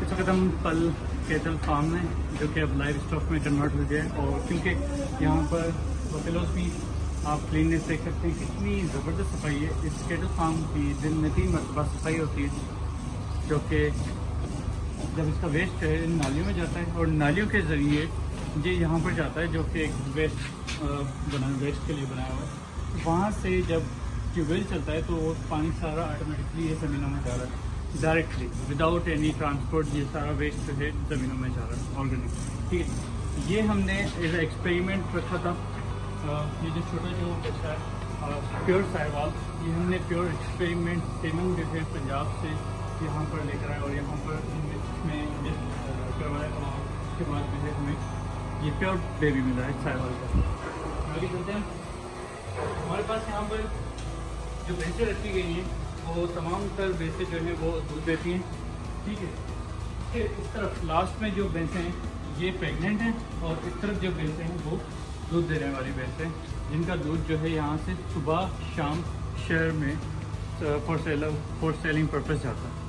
इस वक्त हम पल कैटल फार्म में, जो कि अब लाइव स्टॉक में कन्वर्ट हो गया है। और क्योंकि यहाँ पर बफेलोज भी आप क्लीननेस देख सकते हैं, कितनी ज़बरदस्त सफाई है इस कैटल फार्म की। दिन में 3 मरतबा सफाई होती है, जो कि जब इसका वेस्ट है इन नालियों में जाता है और नालियों के ज़रिए ये यहाँ पर जाता है, जो कि एक वेस्ट के लिए बनाया हुआ है। वहाँ से जब ट्यूबवेल चलता है तो पानी सारा ऑटोमेटिकली ये ज़मीनों में जा रहा है, डायरेक्टली विदाउट एनी ट्रांसपोर्ट। ये सारा वेस्ट जो है ज़मीनों में जा रहा है ऑर्गेनिक, ठीक है। ये हमने एज ए एक्सपेरिमेंट रखा था। ये जो छोटा जो बच्चा है प्योर साहिवाल, ये हमने प्योर एक्सपेरिमेंट सेवन जो है पंजाब से यहाँ पर लेकर आए और यहाँ पर इसमें करवाया। और उसके बाद जो है हमें ये प्योर बेबी मिला है साहिवाल का। आगे चलते हैं। हमारे पास यहाँ पर जो भैंसें रखी गई हैं वो तमाम तर भैंसें जो हैं वो दूध देती हैं, ठीक है। फिर इस तरफ लास्ट में जो भैंसें हैं ये प्रेग्नेंट हैं और इस तरफ जो भैंसें हैं वो दूध देने वाली भैंसें, जिनका दूध जो है यहाँ से सुबह शाम शहर में फॉर सेलिंग पर्पस जाता है।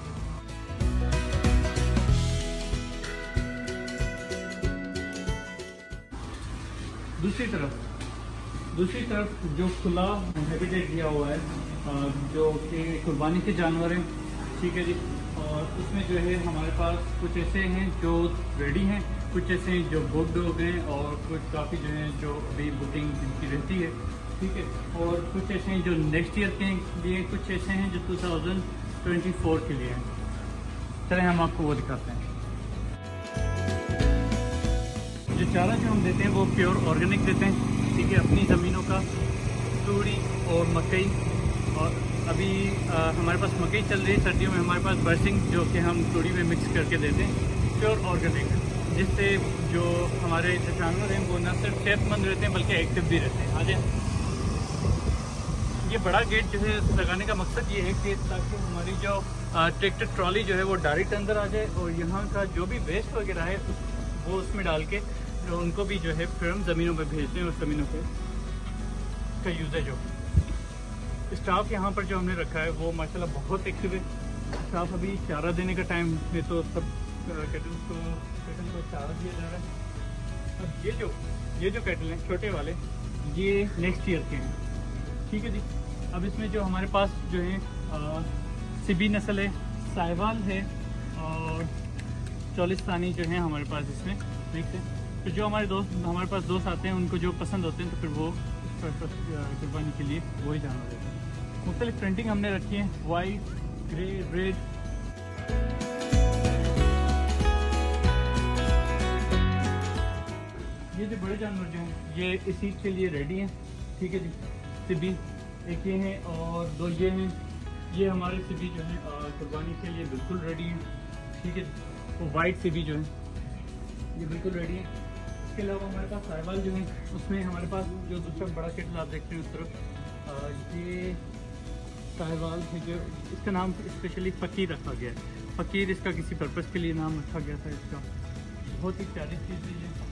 दूसरी तरफ जो खुला हैबिटेट दिया हुआ है, जो कि कुर्बानी के जानवर हैं, ठीक है जी। और उसमें जो है हमारे पास कुछ ऐसे हैं जो रेडी हैं, कुछ ऐसे हैं जो बुक्ड हो गए और कुछ काफ़ी जो हैं जो अभी बुकिंग जिनकी रहती है, ठीक है। और कुछ ऐसे हैं जो नेक्स्ट ईयर के लिए, कुछ ऐसे हैं जो 2024 के लिए हैं। चलें हम आपको वो दिखाते हैं। जो चारा जो हम देते हैं वो प्योर ऑर्गेनिक देते हैं, ठीक है, अपनी ज़मीनों का, तूड़ी और मकई। और अभी हमारे पास मकई चल रही है, सर्दियों में हमारे पास बरसिंग जो कि हम तूड़ी में मिक्स करके देते हैं, प्योर ऑर्गेनिक, जिससे जो हमारे जो जानवर हैं वो न सिर्फ सेहतमंद रहते हैं बल्कि एक्टिव भी रहते हैं। आज ये बड़ा गेट जो है लगाने का मकसद ये है कि ताकि हमारी जो ट्रैक्टर ट्रॉली जो है वो डायरेक्ट अंदर आ जाए और यहाँ का जो भी वेस्ट वगैरह है वो उसमें डाल के जो उनको भी जो है फिर हम ज़मीनों पे भेजते हैं और ज़मीनों पे का यूजेज हो। स्टाफ यहाँ पर जो हमने रखा है वो माशाल्लाह बहुत एक्टिव है। स्टाफ अभी चारा देने का टाइम है तो सब कैटल को चारा दिया जा रहा है। अब ये जो कैटल हैं छोटे वाले, ये नेक्स्ट ईयर के हैं, ठीक है जी। अब इसमें जो हमारे पास जो है सिबी नस्ल है, साहिवाल है और चौलिस्तानी जो है हमारे पास इसमें मिक्स है। तो जो हमारे पास दोस्त आते हैं उनको जो पसंद होते हैं तो फिर वो कुर्बानी के लिए वही जानवर देते हैं। मुख्तलिफ प्रिंटिंग हमने रखी है, वाइट, ग्रे, रेड। ये जो बड़े जानवर जो हैं ये इसी के लिए रेडी हैं, ठीक है जी। सिबी एक ये हैं और 2 ये हैं। ये हमारे सिबी जो हैं कुर्बानी के लिए बिल्कुल रेडी हैं, ठीक है। वो वाइट सिबी जो है ये बिल्कुल रेडी है। इसके अलावा हमारे पास साहिवाल जो है उसमें हमारे पास जो दूसरा बड़ा केटल आप देखते हैं उस तरफ, ये साहिवाल है जो इसका नाम स्पेशली फ़कीर रखा गया है। फ़कीर इसका किसी पर्पज़ के लिए नाम रखा गया था इसका। बहुत ही प्यारी चीज़ है ये,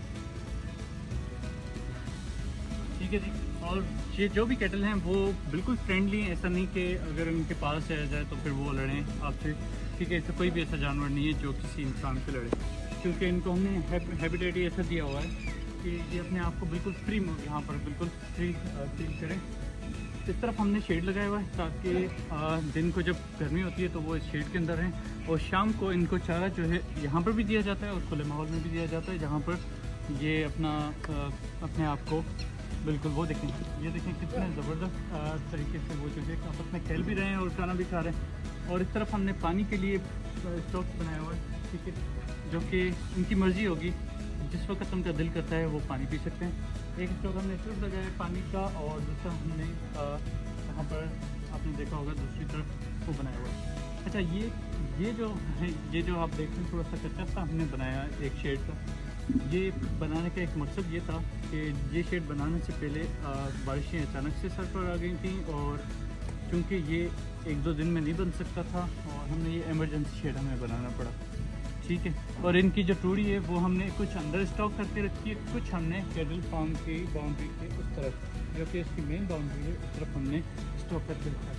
ठीक है जी। और ये जो भी केटल हैं वो बिल्कुल फ्रेंडली हैं, ऐसा नहीं कि अगर उनके पास जाया जाए तो फिर वो लड़ें आपसे, ठीक है। ऐसा कोई भी ऐसा जानवर नहीं है जो किसी इंसान से लड़े, क्योंकि इनको हमने हैबिटेट ही ऐसा दिया हुआ है कि ये अपने आप को बिल्कुल फ्री यहाँ पर बिल्कुल फ्री फील करें। इस तरफ हमने शेड लगाया हुआ है ताकि दिन को जब गर्मी होती है तो वो इस शेड के अंदर रहें और शाम को इनको चारा जो है यहाँ पर भी दिया जाता है और खुले माहौल में भी दिया जाता है, जहाँ पर ये अपने आप को बिल्कुल वो देखें, ये देखें कितने ज़बरदस्त तरीके से वो जो है आपस में खेल भी रहे हैं और खाना भी खा रहे हैं। और इस तरफ हमने पानी के लिए स्टॉक बनाया हुआ है, ठीक है, जो कि उनकी मर्ज़ी होगी, जिस वक्त उनका दिल करता है वो पानी पी सकते हैं। एक स्टॉक हमने सिर्फ लगाया है पानी का और दूसरा हमने यहाँ पर आपने देखा होगा दूसरी तरफ वो बनाया हुआ है। अच्छा, ये जो है, ये जो आप देख रहे हैं थोड़ा सा कच्चा सा हमने बनाया एक शेड का। ये बनाने का एक मकसद ये था कि ये शेड बनाने से पहले बारिशें अचानक से सर पर आ गई थी और क्योंकि ये 1-2 दिन में नहीं बन सकता था और हमने ये इमरजेंसी शेड हमें बनाना पड़ा, ठीक है। और इनकी जो टूड़ी है वो हमने कुछ अंदर स्टॉक करके रखी है, कुछ हमने कैटल फार्म की बाउंड्री के उस तरफ, जो कि इसकी मेन बाउंड्री है, उस तरफ हमने स्टॉक करके रखा है।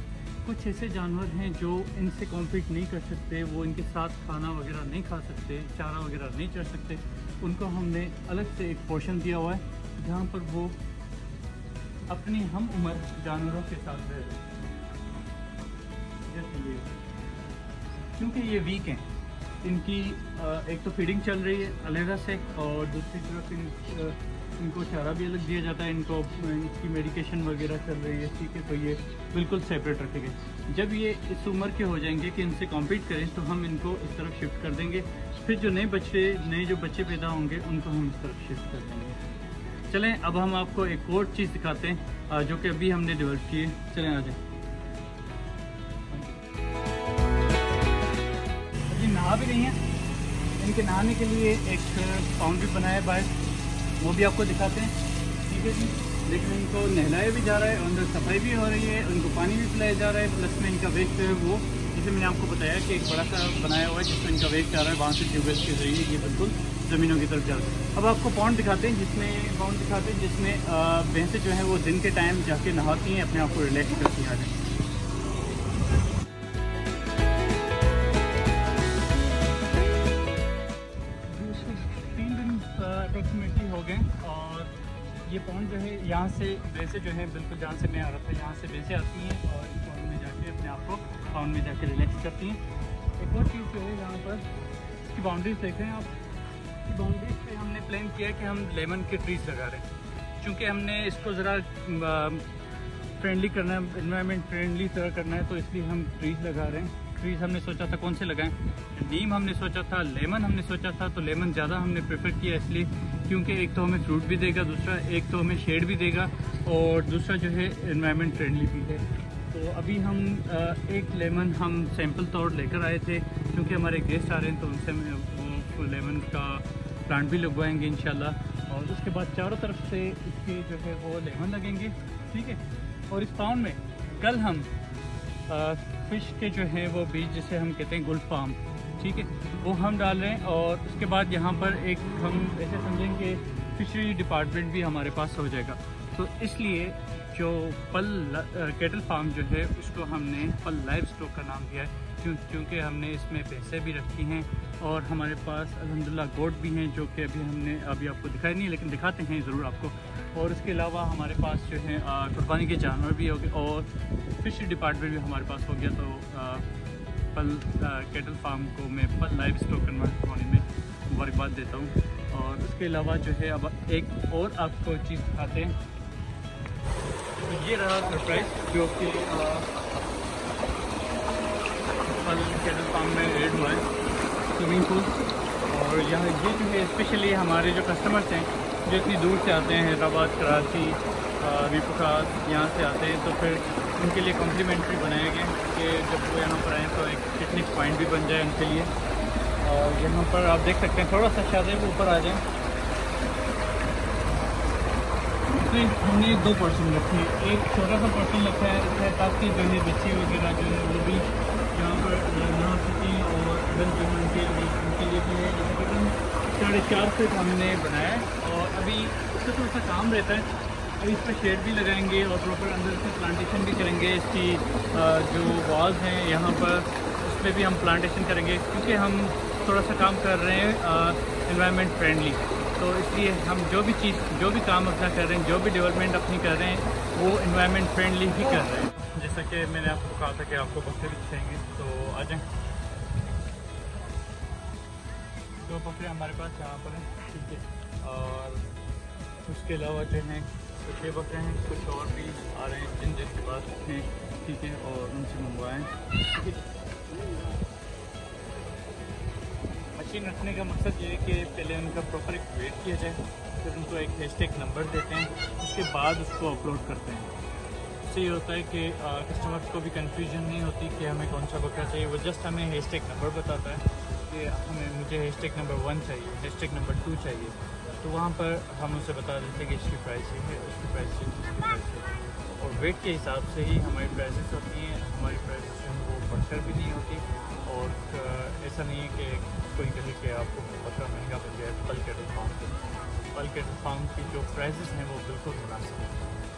कुछ ऐसे जानवर हैं जो इनसे कॉम्पीट नहीं कर सकते, वो इनके साथ खाना वगैरह नहीं खा सकते, चारा वगैरह नहीं चढ़ सकते, उनको हमने अलग से एक पोर्शन दिया हुआ है जहाँ पर वो अपनी हम उम्र जानवरों के साथ रह रहे हैं। जैसे ये, क्योंकि ये वीक हैं, इनकी एक तो फीडिंग चल रही है अलहदा से, और दूसरी तरफ इनको चारा भी अलग दिया जाता है, इनको इनकी मेडिकेशन वगैरह चल रही है, ठीक है। तो ये बिल्कुल सेपरेट रखेंगे। जब ये इस उम्र के हो जाएंगे कि इनसे कॉम्पीट करें तो हम इनको इस तरफ शिफ्ट कर देंगे। फिर जो नए जो बच्चे पैदा होंगे उनको हम इस तरफ शिफ्ट कर देंगे। चलें अब हम आपको एक और चीज़ दिखाते हैं जो कि अभी हमने डेवलप की है। चलें आ जाए। अभी नहा भी नहीं है, इनके नहाने के लिए एक पाउंड भी बनाया है बाहर, वो भी आपको दिखाते हैं, ठीक है जी। लेकिन इनको नहलाया भी जा रहा है, अंदर सफाई भी हो रही है, उनको पानी भी पिलाया जा रहा है, प्लस में इनका वेस्ट जो है वो, जैसे मैंने आपको बताया कि एक बड़ा सा बनाया हुआ है जिसमें इनका वेस्ट जा रहा है, वहाँ से ट्यूबवेल के जरिए ये बिल्कुल ज़मीनों की तरफ जा रहा है। अब आपको पाउंड दिखाते हैं, जिसमें भैंसें जो है वो दिन के टाइम जाके नहाती हैं, अपने आप को रिलैक्स करती हैं। आ 3 दिन अप्रोक्सीमेटली हो गए, और ये पॉन्ड जो है यहाँ से भैंसें जो है बिल्कुल जहाँ से मैं आ रहा था यहाँ से भैंसें आती हैं और इस पॉन्ड में जाके अपने आप को पाउंड में जाके रिलैक्स करती हैं। एक और चीज़ जो है यहाँ पर इसकी बाउंड्रीज देख रहे हैं आप, बाउंड्रीज पे हमने प्लान किया कि हम लेमन के ट्रीज लगा रहे हैं, चूँकि हमने इसको ज़रा फ्रेंडली करना है, एनवायरनमेंट फ्रेंडली तरह करना है, तो इसलिए हम ट्रीज लगा रहे हैं। ट्रीज हमने सोचा था कौन से लगाएं, नीम हमने सोचा था, लेमन हमने सोचा था। तो लेमन ज़्यादा हमने प्रेफर किया इसलिए क्योंकि एक तो हमें फ्रूट भी देगा, दूसरा एक तो हमें शेड भी देगा, और दूसरा जो है एनवायरनमेंट फ्रेंडली भी है। तो अभी हम एक लेमन हम सैंपल तौर लेकर आए थे, क्योंकि हमारे गेस्ट आ रहे हैं तो उनसे वो लेमन का प्लांट भी लगवाएंगे इंशाल्लाह, और उसके बाद चारों तरफ से इसके जो है वो लेमन लगेंगे, ठीक है। और इस पाउंड में कल हम फ़िश के जो है वो बीज जिसे हम कहते हैं गुल्फ फार्म, ठीक है, वो हम डाल रहे हैं। और उसके बाद यहाँ पर एक हम ऐसे समझेंगे फिशरी डिपार्टमेंट भी हमारे पास हो जाएगा। तो इसलिए जो पल कैटल फार्म जो है उसको हमने पल लाइव स्टॉक का नाम दिया है, क्योंकि हमने इसमें भैंसें भी रखी हैं और हमारे पास अल्हम्दुलिल्लाह गोट भी हैं, जो कि अभी आपको दिखाई नहीं है, लेकिन दिखाते हैं ज़रूर आपको। और उसके अलावा हमारे पास जो है कुर्बानी के जानवर भी हो गए, और फिशरी डिपार्टमेंट भी हमारे पास हो गया। तो पल कैटल फार्म को मैं पल लाइव स्टॉक कन्वर्ट होने में मुबारकबाद देता हूँ। और उसके अलावा जो है अब एक और आपको चीज़ दिखाते हैं, तो ये रहा सरप्राइज जो कि पल कैटल फार्म में एड हुआ है, स्विमिंग पूल। और यहाँ ये जो है स्पेशली हमारे जो कस्टमर्स हैं जो इतनी दूर से आते हैं, हैदराबाद, कराची, वीपुखार यहाँ से आते हैं, तो फिर उनके लिए कॉम्प्लीमेंट्री बनाए गए कि जब वो यहाँ पर आएँ तो एक पिकनिक पॉइंट भी बन जाए उनके लिए। और यहाँ पर आप देख सकते हैं, थोड़ा सा शायद ऊपर आ जाएँ, इसमें हमने 2 पर्सन रखे हैं, एक छोटा सा पर्सन रखा है ताकि जो है बच्चे वगैरह जो है वो भी यहाँ पर नहा सकें, और अदर जो है उनके लिए भी है। तकरीबन 4.5 फीट हमने बनाया है, और अभी इसका थोड़ा सा काम रहता है। अभी इस पर शेड भी लगाएंगे और प्रॉपर अंदर से प्लांटेशन भी करेंगे। इसकी जो वॉल्स हैं यहाँ पर उस पर भी हम प्लांटेशन करेंगे, क्योंकि हम थोड़ा सा काम कर रहे हैं एनवायरनमेंट फ्रेंडली। तो इसलिए हम जो भी काम अपना कर रहे हैं, जो भी डेवलपमेंट अपनी कर रहे हैं, वो एनवायरनमेंट फ्रेंडली ही कर रहे हैं। जैसा कि मैंने आपको कहा था कि आपको बकरे भी दिखाएंगे, तो आ जाएँ। 2 बकरे हमारे पास यहाँ पर हैं, ठीक है। और उसके अलावा जो हैं कुछ 6 बकरे हैं, कुछ और भी आ रहे हैं जिनके पास हैं, ठीक है, और उनसे मंगवाएँ, ठीक है। मशीन रखने का मकसद ये है कि पहले उनका प्रॉपर एक वेट किया जाए, फिर उनको एक हैशटैग नंबर देते हैं, उसके बाद उसको अपलोड करते हैं। इससे ये होता है कि कस्टमर्स को भी कंफ्यूजन नहीं होती कि हमें कौन सा बकरा चाहिए। वो जस्ट हमें हैशटैग नंबर बताता है कि मुझे हैशटैग नंबर 1 चाहिए, हैशटैग नंबर 2 चाहिए, तो वहाँ पर हम उसे बता देते हैं कि इसकी प्राइस ये है, उसकी प्राइस ये, उसकी प्राइस ये, और वेट के हिसाब से ही हमारी प्राइसेस होती हैं। हमारी प्राइसेस जो वो बढ़कर भी नहीं होती, और ऐसा नहीं है कि कोई कहे कि आपको बकरा महंगा मिल जाए। पल कैटल फार्म की जो प्राइसेस हैं वो बिल्कुल मुनासिब हैं।